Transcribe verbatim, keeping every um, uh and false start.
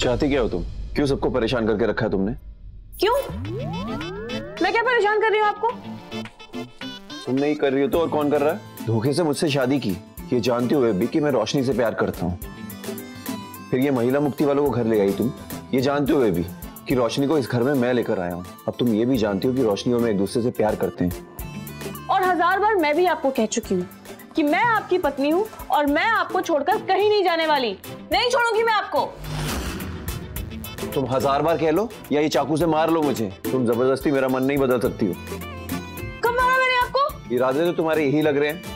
चाहती क्या हो तुम? क्यों सबको परेशान करके रखा है तुमने? क्यों? मैं क्या परेशान कर रही हूँ आपको? तुम नहीं कर रही हो तो और कौन कर रहा है? धोखे से मुझसे शादी की, ये जानते हुए भी कि मैं रोशनी से प्यार करता हूँ। फिर ये महिला मुक्ति वालों को घर ले आई तुम, ये जानते हुए भी कि रोशनी को इस घर में मैं लेकर आया हूँ। अब तुम ये भी जानती हो कि रोशनी और मैं एक दूसरे से प्यार करते हैं। और हजार बार मैं भी आपको कह चुकी हूँ कि मैं आपकी पत्नी हूँ और मैं आपको छोड़कर कहीं नहीं जाने वाली। नहीं छोड़ूंगी मैं आपको। तुम हजार बार कह लो या ये चाकू से मार लो मुझे, तुम जबरदस्ती मेरा मन नहीं बदल सकती हो। कब मारा मैंने आपको? इरादे तो तुम्हारे यही लग रहे हैं।